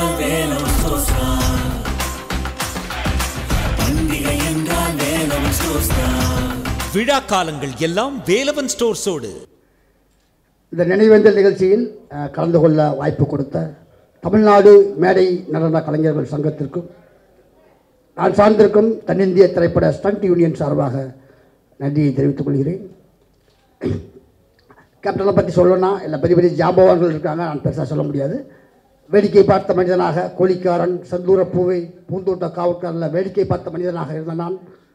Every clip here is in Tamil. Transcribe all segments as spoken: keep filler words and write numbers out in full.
என்றால் வேலவன் ஸ்டோர்ஸ் தான். பண்டிகை என்றால் வேலவன் ஸ்டோர்ஸ் தான். விழா காலங்கள் எல்லாம் வேலவன் ஸ்டோர்ஸோடு. இந்த நினைவேந்தல் நிகழ்ச்சியில் கலந்து கொள்ள வாய்ப்பு கொடுத்த தமிழ்நாடு மேடை நடன கலைஞர்கள் சங்கத்திற்கும் நான் சார்ந்திருக்கும் தென்னிந்திய திரைப்பட ஸ்டண்ட் யூனியன் சார்பாக நன்றியை தெரிவித்துக் கொள்கிறேன். கேப்டனை பற்றி சொல்லணும்னா இல்லை பெரிய பெரிய ஜாம்பவான்கள் இருக்காங்க, நான் பெருசாக சொல்ல முடியாது. வேடிக்கை பார்த்த மனிதனாக கோழிக்காரன், செந்தூர பூவை, பூந்தோட்ட காவல்காரில் வேடிக்கை பார்த்த மனிதனாக இருந்த நான்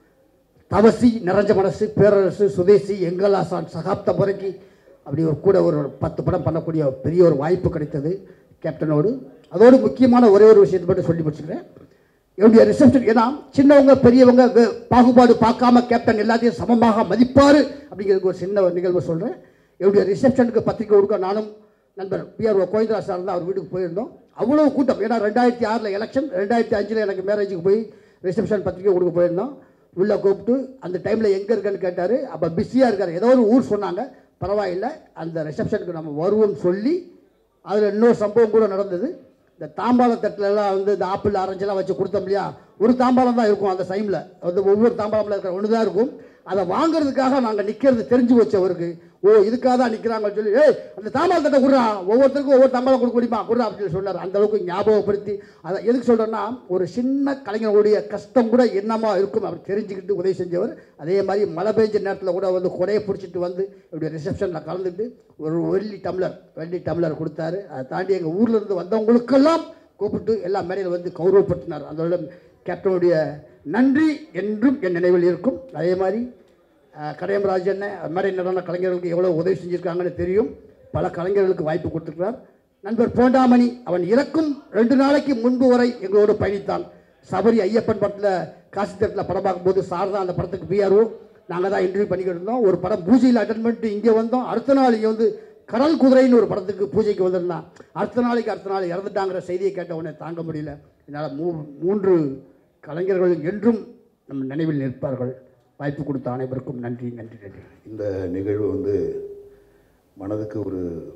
தவசி, நிறைஞ்ச மனசு, பேரரசு, சுதேசி, எங்கலாசான், சகாப்த முறைக்கு அப்படி ஒரு கூட ஒரு பத்து படம் பண்ணக்கூடிய பெரிய ஒரு வாய்ப்பு கிடைத்தது கேப்டனோடு. அதோடு முக்கியமான ஒரே ஒரு விஷயத்தை மட்டும் சொல்லி முடிச்சுக்கிறேன். என்னுடைய ரிசப்ஷன், ஏன்னா சின்னவங்க பெரியவங்க பாகுபாடு பார்க்காம கேப்டன் எல்லாத்தையும் சமமாக மதிப்பார் அப்படிங்கிறதுக்கு ஒரு சின்ன நிகழ்வு சொல்கிறேன். என்னுடைய ரிசப்ஷனுக்கு பத்திரிக்கை கொடுக்க நானும் நண்பர் P R O Govindaraj sir தான் அவர் வீட்டுக்கு போயிருந்தோம். அவ்வளோ கூட்டம், ஏன்னா ரெண்டாயிரத்தி ஆறில் எலெக்ஷன், ரெண்டாயிரத்தி அஞ்சில் எனக்கு மேரேஜுக்கு போய் ரிசப்ஷன் பத்திரிக்கை கொடுக்க போயிருந்தோம். உள்ளே கூப்பிட்டு அந்த டைமில் எங்கே இருக்குன்னு கேட்டார். அப்போ பிஸியாக இருக்கார், ஏதோ ஒரு ஊர் சொன்னாங்க. பரவாயில்லை, அந்த ரிசப்ஷனுக்கு நம்ம வருவோம்னு சொல்லி அதில் இன்னொரு சம்பவம் கூட நடந்தது. இந்த தாம்பாள தட்டிலெல்லாம் வந்து இந்த ஆப்பிள் ஆரஞ்செல்லாம் வச்சு கொடுத்தோம் இல்லையா, ஒரு தாம்பாளம் தான் இருக்கும் அந்த டைமில், வந்து ஒவ்வொரு தாம்பாளமில் இருக்கிற ஒன்று தான் இருக்கும். அதை வாங்கிறதுக்காக நாங்கள் நிற்கிறது தெரிஞ்சு வச்சவருக்கு, ஓ இதுக்காக தான் நிற்கிறாங்கன்னு சொல்லி, ஏய் அந்த தாம்பாள தட்டை கொடுறா, ஒவ்வொருத்தருக்கும் ஒவ்வொரு தாம்பாளம் கொடுக்க முடியுமா கொடுறா அப்படின்னு சொன்னார். அந்த அளவுக்கு ஞாபகப்படுத்தி, அதை எதுக்கு சொல்கிறேன்னா, ஒரு சின்ன கலைஞர்களுடைய கஷ்டம் கூட என்னமா இருக்கும் அவர் தெரிஞ்சுக்கிட்டு உதவி செஞ்சவர். அதே மாதிரி மழை பெஞ்ச நேரத்தில் கூட வந்து கொடையை பிடிச்சிட்டு வந்து என்னுடைய ரிசப்ஷனில் கலந்துட்டு ஒரு வெள்ளி டம்ளர் வெள்ளி டம்ளர் கொடுத்தாரு. அதை தாண்டி எங்கள் ஊரில் இருந்து வந்தவங்களுக்கெல்லாம் கூப்பிட்டு எல்லா மேடையில் வந்து கௌரவப்படுத்தினார். அதோட கேப்டனுடைய நன்றி என்றும் என் நினைவில் இருக்கும். அதே மாதிரி கடையம் ராஜன் மேடை நடன கலைஞர்களுக்கு எவ்வளோ உதவி செஞ்சுருக்காங்கன்னு தெரியும். பல கலைஞர்களுக்கு வாய்ப்பு கொடுத்துருக்கிறார். நண்பர் போண்டாமணி, அவன் இறக்கும் ரெண்டு நாளைக்கு முன்பு வரை எங்களோடு பயணித்தான். சபரி ஐயப்பன் படத்தில் காசி தேட்டரில் படம் பார்க்கும்போது சார் தான் அந்த படத்துக்கு பிஆர்ஓ, நாங்கள் தான் இன்டர்வியூ பண்ணிக்கிட்டு இருந்தோம். ஒரு படம் பூஜையில் அட்டன் பண்ணிட்டு இங்கே வந்தோம். அடுத்த நாள் இங்கே வந்து கடல் குதிரைன்னு ஒரு படத்துக்கு பூஜைக்கு வந்திருந்தான். அடுத்த நாளைக்கு அடுத்த நாள் இறந்துட்டாங்கிற செய்தியை கேட்ட உடனே தாங்க முடியல. என்னால் மூ மூன்று கலைஞர்கள் என்றும் நம் நினைவில் நிற்பார்கள். வாய்ப்பு கொடுத்த அனைவருக்கும் நன்றி நன்றி நன்றி. இந்த நிகழ்வு வந்து மனதுக்கு ஒரு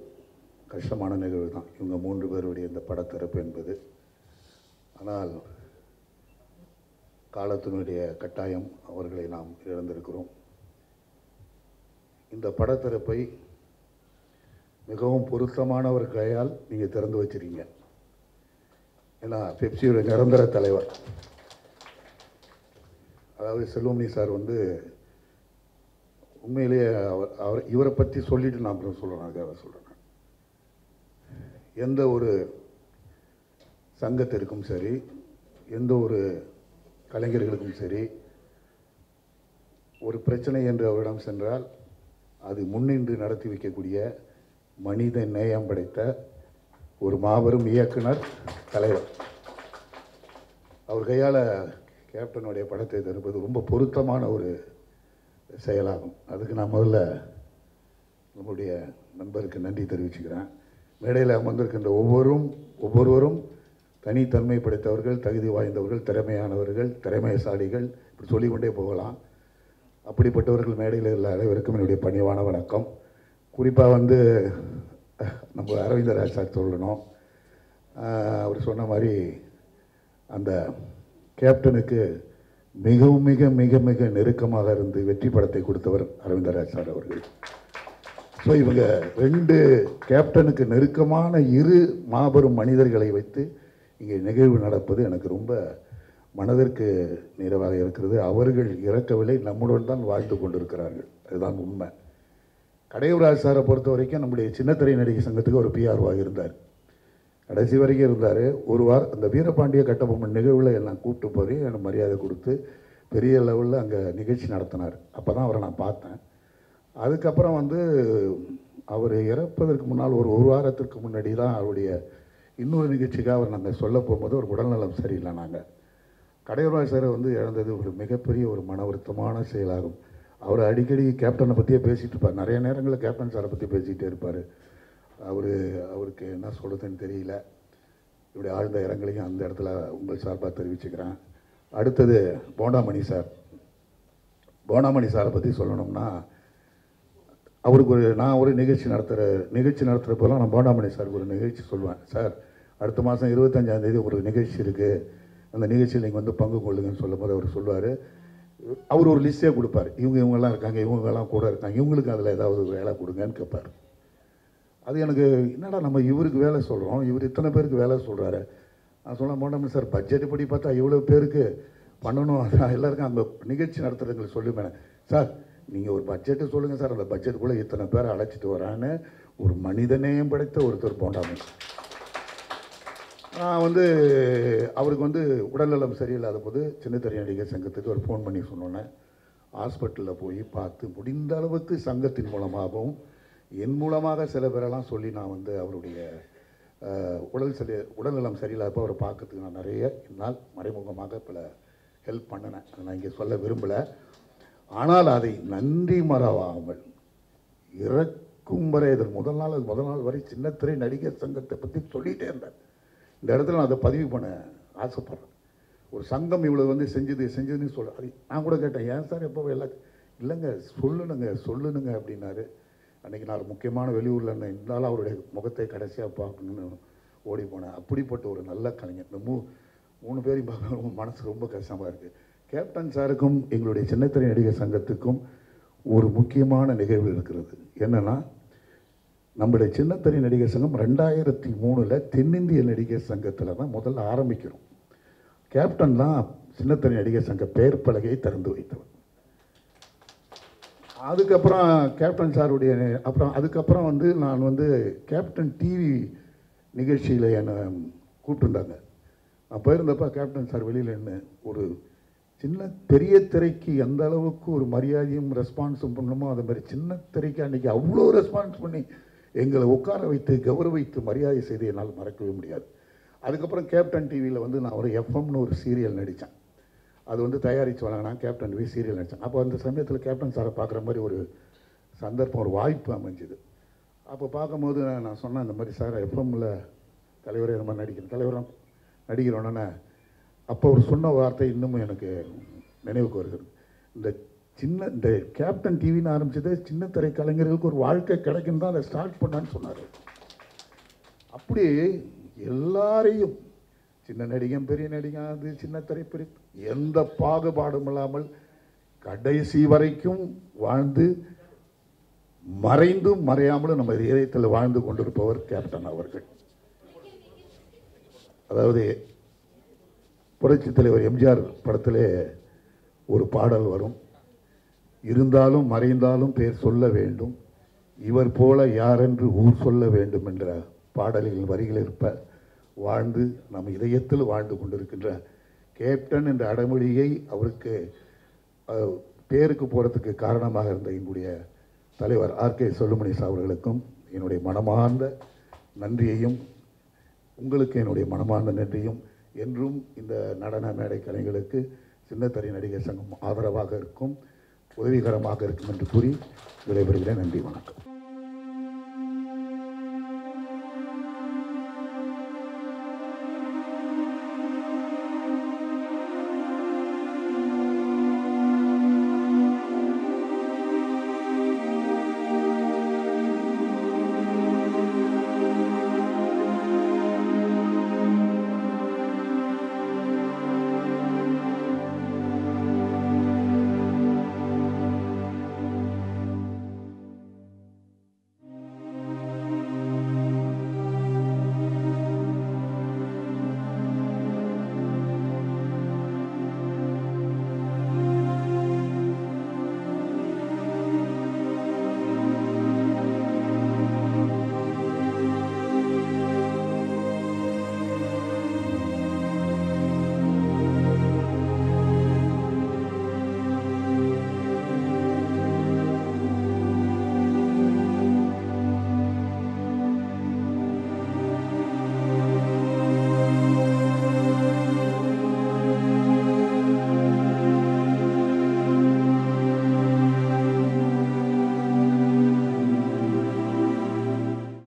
கஷ்டமான நிகழ்வு தான், இவங்க மூன்று பேருடைய இந்த படத்திறப்பு என்பது. ஆனால் காலத்தினுடைய கட்டாயம் அவர்களை நாம் இழந்திருக்கிறோம். இந்த படத்திறப்பை மிகவும் பொருத்தமான ஒரு கையால் நீங்கள் திறந்து வச்சிருக்கீங்க. ஏன்னா பெப்சியோட நிரந்தர தலைவர், அதாவது செல்வமணி சார் வந்து உண்மையிலேயே அவர் அவர் இவரை பற்றி சொல்லிட்டு நான் அப்புறம் சொல்கிறேன். அதுக்காக சொல்கிறேன், எந்த ஒரு சங்கத்திற்கும் சரி, எந்த ஒரு கலைஞர்களுக்கும் சரி, ஒரு பிரச்சனை என்று அவரிடம் சென்றால் அது முன்னின்று நடத்தி வைக்கக்கூடிய மனித நேயம் படைத்த ஒரு மாபெரும் இயக்குனர், தலைவர். அவர் கையால் கேப்டனுடைய படத்தை தருவது ரொம்ப பொருத்தமான ஒரு செயலாகும். அதுக்கு நான் முதல்ல நம்முடைய நண்பருக்கு நன்றி தெரிவிச்சுக்கிறேன். மேடையில் அமர்ந்திருக்கின்ற ஒவ்வொரும் ஒவ்வொருவரும் தனித்தன்மை படைத்தவர்கள், தகுதி வாய்ந்தவர்கள், திறமையானவர்கள், திறமைசாலிகள், இப்படி சொல்லிக்கொண்டே போகலாம். அப்படிப்பட்டவர்கள் மேடையில் உள்ள அனைவருக்கும் என்னுடைய பணிவான வணக்கம். குறிப்பாக வந்து நம்ம அரவிந்தராஜ் சார் சொல்லணும். அவர் சொன்ன மாதிரி அந்த கேப்டனுக்கு மிகவும் மிக மிக மிக நெருக்கமாக இருந்து வெற்றி படத்தை கொடுத்தவர் அரவிந்தராஜ் சார் அவர்கள். ஸோ இவங்க ரெண்டு கேப்டனுக்கு நெருக்கமான இரு மாபெரும் மனிதர்களை வைத்து இங்கே நிகழ்வு நடப்பது எனக்கு ரொம்ப மனதிற்கு நிறைவாக இருக்கிறது. அவர்கள் இறக்கவில்லை, நம்முடன் தான் வாழ்ந்து கொண்டிருக்கிறார்கள், அதுதான் உண்மை. கடையூராஜ் சாரை பொறுத்த வரைக்கும் நம்முடைய சின்னத்திரை நடிகை சங்கத்துக்கு ஒரு பிஆர்வாக இருந்தார், கடைசி வரைக்கும் இருந்தார். ஒரு வாரம் அந்த வீரபாண்டிய கட்டபொம்மன் நிகழ்வில் எல்லாம் கூப்பிட்டு போய் எனக்கு மரியாதை கொடுத்து பெரிய லெவலில் அங்கே நிகழ்ச்சி நடத்தினார். அப்போ தான் அவரை நான் பார்த்தேன். அதுக்கப்புறம் வந்து அவர் இறப்பதற்கு முன்னால் ஒரு ஒரு வாரத்திற்கு முன்னாடி தான் அவருடைய இன்னொரு நிகழ்ச்சிக்காக அவர் நாங்கள் சொல்ல போகும்போது ஒரு உடல்நலம் சரியில்லை. நாங்கள் கடையூராஜ் சாரை வந்து இழந்தது ஒரு மிகப்பெரிய ஒரு மன வருத்தமான செயலாகும். அவர் அடிக்கடி கேப்டனை பற்றியே பேசிகிட்டு இருப்பார், நிறைய நேரங்களில் கேப்டன் சாரை பற்றி பேசிகிட்டே இருப்பார். அவர் அவருக்கு என்ன சொல்கிறதுன்னு தெரியல. இப்படி ஆழ்ந்த இரங்கலையும் அந்த இடத்துல உங்கள் சார்பாக தெரிவிச்சுக்கிறேன். அடுத்தது போண்டாமணி சார். போண்டாமணி சாரை பற்றி சொல்லணும்னா, அவருக்கு ஒரு நான் ஒரு நிகழ்ச்சி நடத்துகிற நிகழ்ச்சி நடத்துகிறப்பெல்லாம் நான் போண்டாமணி சாருக்கு ஒரு நிகழ்ச்சி சொல்லுவேன். சார் அடுத்த மாதம் இருபத்தஞ்சாந்தேதி ஒரு நிகழ்ச்சி இருக்குது, அந்த நிகழ்ச்சியில் நீங்கள் வந்து பங்கு கொள்ளுங்கன்னு சொல்லும் போது அவர் சொல்லுவார், அவர் ஒரு லிஸ்ட்டே கொடுப்பார், இவங்க இவங்கெல்லாம் இருக்காங்க, இவங்கெல்லாம் கூட இருக்காங்க, இவங்களுக்கு அதில் ஏதாவது வேலை கொடுங்கன்னு கேட்பார். அது எனக்கு என்னடா நம்ம இவருக்கு வேலை சொல்கிறோம், இவர் இத்தனை பேருக்கு வேலை சொல்கிறாரு. நான் சொல்ல மாட்டோம் சார், பட்ஜெட் படி பார்த்தா இவ்வளோ பேருக்கு பண்ணணும், அதான் எல்லாருக்கும் அந்த நிகழ்ச்சி நடத்துகிறவங்களுக்கு சொல்லுவேன் சார், நீங்கள் ஒரு பட்ஜெட்டு சொல்லுங்கள் சார், அந்த பட்ஜெட்டுக்குள்ளே இத்தனை பேரை அழைச்சிட்டு வரான்னு ஒரு மனிதநேயம் படைத்த ஒருத்தர் போண்டாமல். நான் வந்து அவருக்கு வந்து உடல்நலம் சரியில்லாத போது சின்னத்திரை நடிகர் சங்கத்துக்கு ஒரு ஃபோன் பண்ணி சொன்னோன்னே ஹாஸ்பிட்டலில் போய் பார்த்து முடிந்த அளவுக்கு சங்கத்தின் மூலமாகவும் என் மூலமாக சில பேரெல்லாம் சொல்லி நான் வந்து அவருடைய உடல் சரி உடல்நலம் சரியில்லாதப்போ அவரை பார்க்கறதுக்கு நான் நிறைய என்னால் மறைமுகமாக பல ஹெல்ப் பண்ணினேன். அதை நான் இங்கே சொல்ல விரும்பலை. ஆனால் அதை நன்றி மறவாமல் இறக்கும் வரை இதன் முதல் நாள் முதல் நாள் வரை சின்னத்திரை நடிகர் சங்கத்தை பற்றி சொல்லிகிட்டே இருந்தேன். இந்த இடத்துல நான் அதை பதிவு பண்ண ஆசைப்பட்றேன். ஒரு சங்கம் இவ்வளோ வந்து செஞ்சது செஞ்சதுன்னு சொல்ல, அது நான் கூட கேட்டேன், ஏன் சார் எப்போ எல்லாம் இல்லைங்க சொல்லணுங்க சொல்லணுங்க அப்படின்னாரு. அன்றைக்கி நான் ஒரு முக்கியமான வெளியூரில் இருந்தேன், இருந்தாலும் அவருடைய முகத்தை கடைசியாக பார்க்கணுன்னு ஓடி போனேன். அப்படிப்பட்ட ஒரு நல்ல கலைஞர். இந்த மூ மூணு பேரையும் பார்க்க மனசு ரொம்ப கஷ்டமாக இருக்குது. கேப்டன் சாருக்கும் எங்களுடைய சின்னத்திரை நடிகர் சங்கத்துக்கும் ஒரு முக்கியமான நிகழ்வு இருக்கிறது. என்னென்னா, நம்முடைய சின்னத்திரை நடிகர் சங்கம் ரெண்டாயிரத்தி மூணில் தென்னிந்திய நடிகர் சங்கத்தில் தான் முதல்ல ஆரம்பிக்கிறோம். கேப்டன் தான் சின்னத்திரை நடிகர் சங்க பெயர் பலகையை திறந்து வைத்தவர். அதுக்கப்புறம் கேப்டன் சாருடைய அப்புறம் அதுக்கப்புறம் வந்து நான் வந்து கேப்டன் டிவி நிகழ்ச்சியில் என்னை கூப்பிட்டுருந்தாங்க. நான் போயிருந்தப்போ கேப்டன் சார் வெளியில் என்ன ஒரு சின்ன பெரிய திரைக்கு எந்த அளவுக்கு ஒரு மரியாதையும் ரெஸ்பான்ஸும் பண்ணணுமோ அது மாதிரி சின்ன திரைக்கு அன்றைக்கி அவ்வளோ ரெஸ்பான்ஸ் பண்ணி எங்களை உட்கார வைத்து கௌரவித்து மரியாதை செய்து என்னால் மறக்கவே முடியாது. அதுக்கப்புறம் கேப்டன் டிவியில் வந்து நான் ஒரு எஃப்எம்னு ஒரு சீரியல் நடித்தேன். அது வந்து தயாரித்து வழங்கினா கேப்டன் டிவி சீரியல் நடித்தேன். அப்போ அந்த சமயத்தில் கேப்டன் சாரை பார்க்குற மாதிரி ஒரு சந்தர்ப்பம் ஒரு வாய்ப்பு அமைஞ்சுது. அப்போ பார்க்கும்போது நான் சொன்னேன், இந்த மாதிரி சார் எஃப்எம்மில் தலைவரே இந்த மாதிரி நடிக்கிறேன் தலைவரம் நடிக்கிறோன்னே அப்போ அவர் சொன்ன வார்த்தை இன்னமும் எனக்கு நினைவுக்கு வருகிறது. இந்த சின்ன இந்த கேப்டன் டிவின்னு ஆரம்பிச்சது சின்ன திரை கலைஞர்களுக்கு ஒரு வாழ்க்கை கிடைக்கும் தான் அதை ஸ்டார்ட் பண்ணான்னு சொன்னார். அப்படி எல்லாரையும் சின்ன நடிகன் பெரிய நடிகன் அது சின்ன திரை பெரிய எந்த பாகுபாடும் இல்லாமல் கடைசி வரைக்கும் வாழ்ந்து மறைந்தும் மறையாமலும் நம்ம இதயத்தில் வாழ்ந்து கொண்டிருப்பவர் கேப்டன் அவர்கள். அதாவது புரட்சி தலைவர் எம்ஜிஆர் படத்திலே ஒரு பாடல் வரும், இருந்தாலும் மறைந்தாலும் பேர் சொல்ல வேண்டும், இவர் போல யாரென்று ஊர் சொல்ல வேண்டும் என்ற பாடல்களின் வரிகள் இருப்ப வாழ்ந்து நம் இதயத்தில் வாழ்ந்து கொண்டிருக்கின்ற கேப்டன் என்ற அடைமொழியை அவருக்கு பேருக்கு போகிறதுக்கு காரணமாக இருந்த எங்களுடைய தலைவர் ஆர் கே சொல்லுமணி அவர்களுக்கும் என்னுடைய மனமார்ந்த நன்றியையும் உங்களுக்கு என்னுடைய மனமார்ந்த நன்றியும் என்றும் இந்த நடன மேடை கலைஞர்களுக்கு சின்னத்திரை நடிகர் சங்கம் ஆதரவாக இருக்கும், உதவிகரமாக இருக்கும் என்று கூறி விடைபெறுகிறேன். நன்றி, வணக்கம்.